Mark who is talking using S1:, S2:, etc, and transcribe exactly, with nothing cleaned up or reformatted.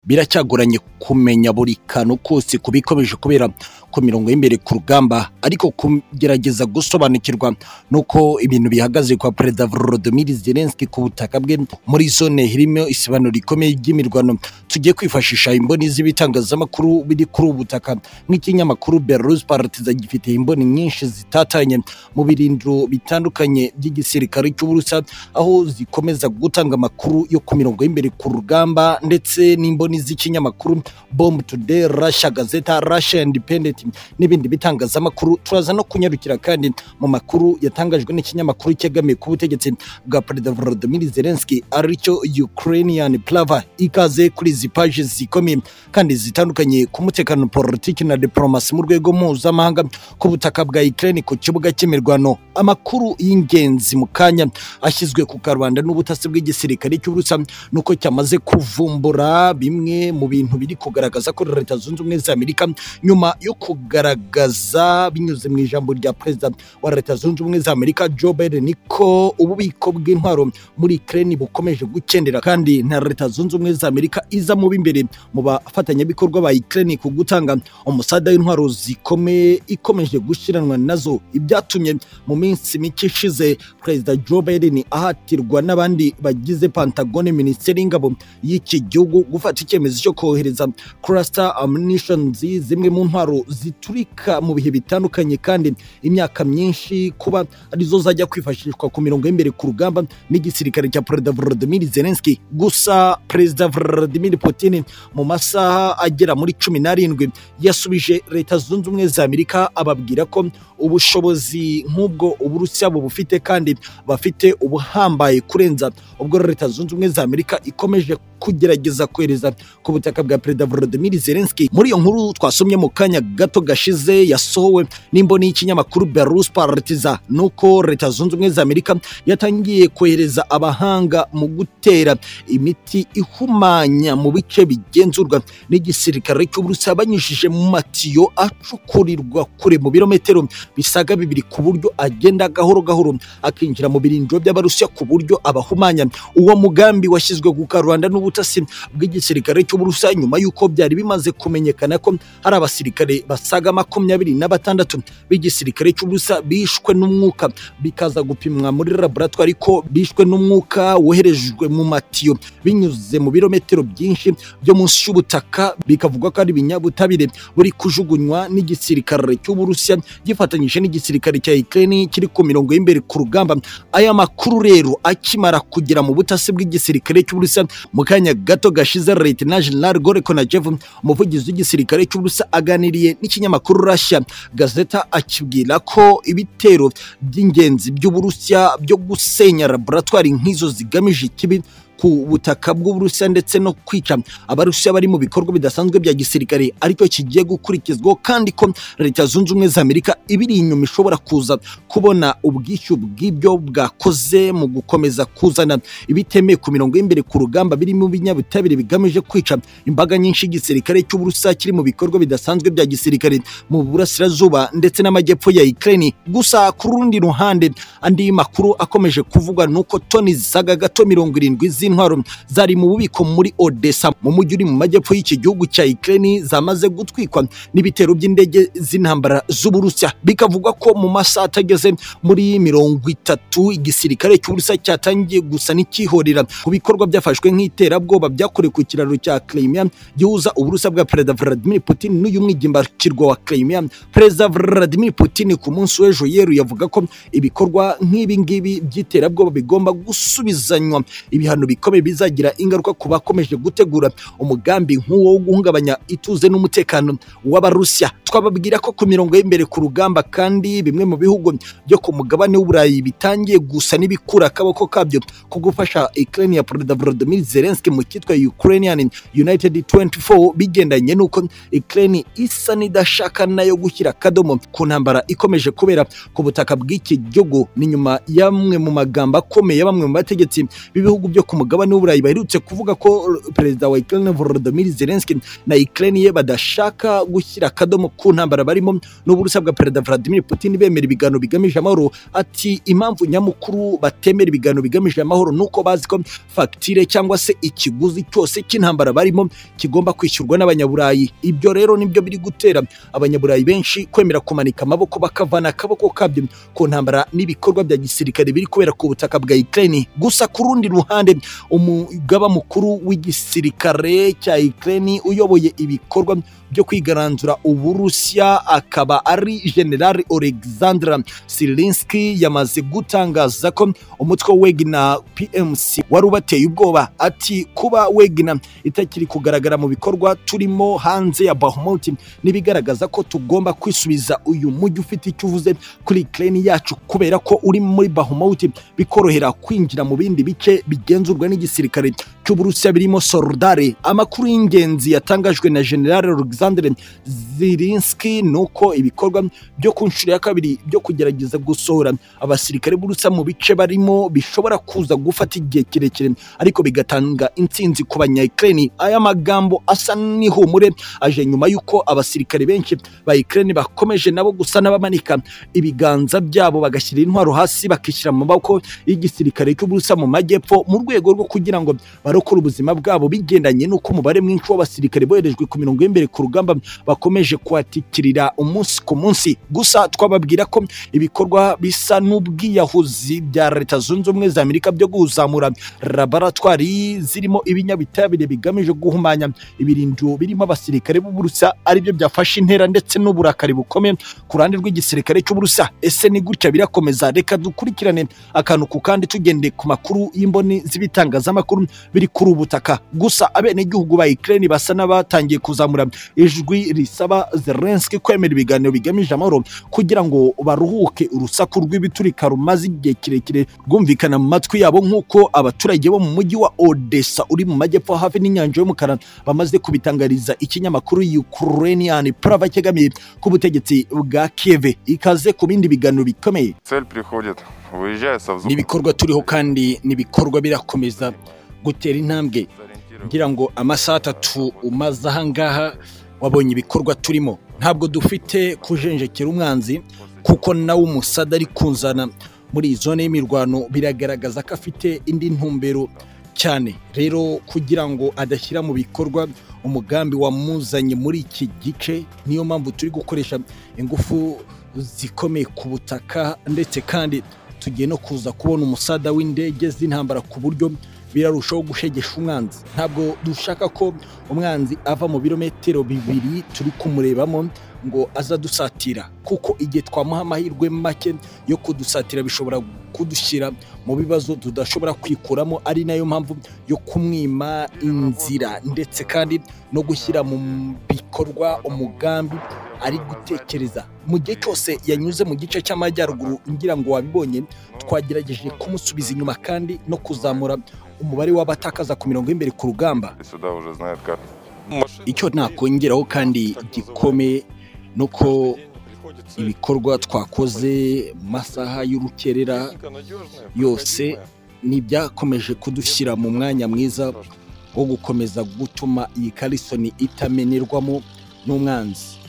S1: Biracyagoranye kumenya buri kantu kose kubikomeje kubera ku mirongo y'imbere ku rugamba, ariko kugerageza gusobanukirwa nuko ibintu bihagaze kwa Perezida Volodymyr Zelensky ku butaka bwe muri zone irimo isibano rikomeye ry'imirwano. Tugiye kwifashisha imboni z'ibitangazamakuru biri kuri ubutaka nk'ikinyamakuru Belarus Partiza gifite imboni nyinshi zitatanye mu birindiro bitandukanye by'igisirikare cy'Uburusiya, aho zikomeza gutanga amakuru yo ku mirongo y'imbere ku rugamba, ndetse n'imboni z'ikinyamakuru Bomb Today, Russia Gazeta, Russia Independent n'ibindi bitangazamakuru. Turaza no kunyarukira kandi mu makuru yatangajwe n'ikinyamakuru cyegamiye ku butegetsi bwa Perezida Volodymyr Zelensky aricyo Ukrainian Plava. Ikaze kuri izi page zikomeye kandi zitandukanye ku mutekano, politiki na diplomasi mu rwego mpuzamahanga ku butaka bwa Ukraine ku kibuga cy'imirwano. Amakuru y'ingenzi mu kanya ashyizwe ku karubanda n'ubutasi bw'igisirikare cy'Uburusiya nuko cyamaze kuvumbura bimwe mu bintu biri kugaragaza ko Leta Zunze Ubumwe za Amerika, nyuma yo kugaragaza binyuze mu ijambo rya Perezida wa Leta Zunze Ubumwe za Amerika Joe Biden ko ububiko bw'intwaro muri Ukraine bukomeje gukendera, kandi na Leta Zunze Ubumwe za Amerika iza mu bimbere mu bafatanyabikorwa ba Ukraine ku gutanga umusada w'intwaro zikomeye ikomeje gushiranwa nazo. Ibyatumye mu minsi mike ishize Perezida Joe Biden ahatirwa n'abandi bagize Pentagon, Minisiteri y'Ingabo y'iki gihugu, gufata icyemezo cyo kohereza cluster ammunition, zimwe mu ntwaro ziturika mu bihe bitandukanye kandi imyaka myinshi, kuba arizo zajya kwifashishwa ku mirongo y'imbere ku rugamba n'igisirikare cya Perezida Volodymyr Zelensky. Gusa Perezida Vladimir Putin mu masaha agera muri cumi n'arindwi yasubije Leta Zunze Ubumwe za Amerika, ababwira ko ubushobozi nk'ubwo Uburusiya bufite kandi bafite ubuhambaye kurenza ubwo Leta Zunze Ubumwe za Amerika ikomeje kugerageza kohereza ku butaka bwa Perezida Volodymyr Zelensky. Muri iyo nkuru twasomye mu kanya gato gashize yasohowe n'imboni y'ikinyamakuru Belarus Partiza, nuko Leta Zunze Ubumwe za Amerika yatangiye kohereza abahanga mu gutera imiti ihumanya mu bice bigenzurwa n'igisirikare cy'Uburusiya banyujije mu matiyo acukurirwa kure mu birometero bisaga bibiri, ku buryo agenda gahoro gahoro akinjira mu birindiro by'Abarusiya ku buryo abahumanya. Uwo mugambi washyizwe ku karubanda n'ubutasi bw'igisirikare cy'Uburusiya nyuma y'uko byari bimaze kumenyekana ko hari abasirikare basaga makumyabiri na batandatu b'igisirikare cy'Uburusiya bishwe n'umwuka, bikaza gupimwa muri laboratoire ko bishwe n'umwuka woherejwe mu matiyo binyuze mu birometero byinshi byo munsi y'ubutaka, bikavugwa ko ari ibinyabutabire buri kujugunywa n'igisirikare cy'Uburusiya gifatanyije n'igisirikare cya Ukraine kiri ku mirongo y'imbere ku rugamba. Aya makuru rero akimara kugera mu butasi bw'igisirikare cy'Uburusiya mu kanya gato gashize, Lieutenant General Gorekonachev, umuvugizi w'igisirikare cy'Uburusiya, aganiriye n'ikinyamakuru Russia Gazeta, akibwira ko ibitero by'ingenzi by'Uburusiya byo gusenya laboratoire nk'izo zigamije ikibi ku butaka bw'Uburusiya ndetse no kwica Abarusiya bari mu bikorwa bidasanzwe bya gisirikare ariko kigiye gukurikizwa, kandi ko Leta Zunze Ubumwe za Amerika ibiri inyuma ishobora kuza kubona ubwishyu bw'ibyo bwakoze mu gukomeza kuzana ibitemeye ku mirongo y'imbere ku rugamba biri mu binyabutabire bigamije kwica imbaga nyinshi y'igisirikare cy'Uburusiya kiri mu bikorwa bidasanzwe bya gisirikare mu burasirazuba ndetse n'amajyepfo ya Ukraine. Gusa ku rundi ruhande, andi makuru akomeje kuvugwa nuko toni zisaga gato mirongo irindwi z'intwaro zari mu bubiko muri Odessa mu mujyi uri mu majyepfo y'iki gihugu cya Ukraine zamaze gutwikwa n'ibitero by'indege z'intambara z'Uburusiya. Bikavugwa ko mu masaha atageze muri mirongo itatu igisirikare cy'Uburusiya cyatangiye gusa n'ikihorera ku bikorwa byafashwe nk'iterabwoba byakorewe ku kiraro cya Crimea gihuza Uburusiya bwa Perezida Vladimir Putin n'uyu mwigimbakirwa wa Crimea. Perezida Vladimir Putin ku munsi w'ejo yeru yavuga ko ibikorwa nk'ibi ngibi by'iterabwoba bigomba gusubizanywa ibihano bikomeye bizagira ingaruka ku bakomeje gutegura umugambi nk'uwo wo guhungabanya ituze n'umutekano w'Abarusiya. Twababwira ko ku mirongo y'imbere ku rugamba kandi bimwe mu bihugu byo ku mugabane w'Uburayi bitangiye gusa n'ibikura akaboko kabyo ko gufasha Ukraine ya Perezida Volodymyr Zelensky mu kitwa Ukrainian United twenty-four, bigendanye nuko Ukraine isa n'idashaka nayo gushyira kadomo ku ntambara ikomeje kubera ku butaka bw'iki gihugu. Ni nyuma yamwe mu magambo akomeye bamwe mu bategetsi b'ibihugu byo ku mugabane w'Uburayi baherutse kuvuga ko perezida wa Ukraine Volodymyr Zelensky na Ukraine ye badashaka gushyira akadomo ku ntambara barimo n'Uburusiya bwa perezida Vladimir Putin bemera ibiganiro bigamije amahoro. Ati impamvu nyamukuru batemera ibiganiro bigamije amahoro nuko bazi ko facture cyangwa se ikiguzi cyose cy'intambara barimo kigomba kwishyurwa n'abanyaburayi. Ibyo rero nibyo biri gutera abanyaburayi benshi kwemera kumanika amaboko bakavana akaboko kabyo ku ntambara n'ibikorwa bya gisirikare biri kubera ku butaka bwa Ukraine. Gusa ku rundi ruhande umugaba mukuru w'igisirikare cya Ukraine uyoboye ibikorwa byo kwigaranzura Uburusiya akaba ari General Alexander Zelensky yamaze gutangaza ko umutwe Wagner P M C wari ubateye ubwoba. Ati kuba Wagner itakiri kugaragara mu bikorwa turimo hanze ya Bahmut nibigaragaza ko tugomba kwisubiza uyu mujyi ufite icyo uvuze kuri Ukraine yacu, kubera ko uri muri Bahmut bikorohera kwinjira mu bindi bice bigenzurwa n'igisirikare cy'Uburusiya birimo Soldare. Amakuru y'ingenzi yatangajwe na General Alexander Zelensky nuko ibikorwa byo kunshura ya kabiri byo kugerageza gusohora abasirikare b'Uburusiya mu bice barimo bishobora kuza gufata igihe kirekire ariko bigatanga intsinzi ku banya Ukraine. Aya magambo asa n'ihumure aje nyuma yuko abasirikare benshi ba Ukraine bakomeje nabo gusa n'abamanika ibiganza byabo bagashyira intwaro hasi bakishyira mu maboko y'igisirikare cy'Uburusiya mu majyepfo mu rwego rwo kugira ngo barokore ubuzima bwabo bigendanye nuko umubare mwinshi w'abasirikare boherejwe ku mirongo y'imbere ku rugamba bakomeje kwatikirira umunsi ku munsi. Gusa twababwira ko ibikorwa bisa n'ubwiyahuzi bya Leta Zunze Ubumwe za Amerika byo kuzamura laboratwari zirimo ibinyabitabire bigamije guhumanya ibirindiro birimo abasirikare b'Uburusiya ari byo byafashe intera ndetse n'uburakari bukomeye ku ruhande rw'igisirikare cy'Uburusiya. Ese ni gutya birakomeza? Reka dukurikirane akantu ku kandi tugende ku makuru y'imboni z'ibitangazamakuru biri kuri ubutaka. Gusa abene gihugu ba Ukraine basa n'abatangiye kuzamura ijwi risaba Zelensky kwemera ibiganiro bigamije amahoro kugira ngo baruhuke urusaku rw'ibiturika rumaze igihe kirekire rwumvikana mu matwi yabo, nk'uko abaturage bo mu mujyi wa Odessa uri mu majyepfo hafi n'inyanja y'umukara bamaze kubitangariza ikinyamakuru Ukrainian Prava cyegamiye ku butegetsi bwa Kiev. Ikaze ku bindi biganiro bikomeye. Nibikorwa turiho kandi nibikorwa birakomeza gutera intambwe. Ngira ngo amasaha atatu umaze ahangaha wabonye ibikorwa turimo. Ntabwo dufite kujenjekera umwanzi kuko nawe umusada ari kunzana muri zone y'imirwano biragaragaza ko afite indi ntumbero cyane. Rero kugira ngo adashyira mu bikorwa umugambi wamuzanye muri iki gice, niyo mpamvu turi gukoresha ingufu zikomeye ku butaka, ndetse kandi tugiye no kuza kubona umusada w'indege z'intambara ku buryo birarushaho gushegesha umwanzi. Ntabwo dushaka ko umwanzi ava mu birometero bibiri turi kumurebamo ngo aza dusatira, kuko igihe twamuha amahirwe make yo kudusatira bishobora kudushyira mu bibazo tudashobora kwikuramo. Ari nayo mpamvu yo kumwima inzira ndetse kandi no gushyira mu bikorwa umugambi ari gutekereza. Mu gihe cyose yanyuze mu gice cy'amajyaruguru, ngira ngo wabibonye, twagerageje kumusubiza inyuma kandi no kuzamura umubare w'abatakaza ku mirongo y'imbere ku rugamba. Icyo nakongeraho kandi gikomeye nuko ibikorwa twakoze masaha y'urukerera yose nibyakomeje kudushyira mu mwanya mwiza wo gukomeza gutuma iyi karisoni itamenerwamo n'umwanzi.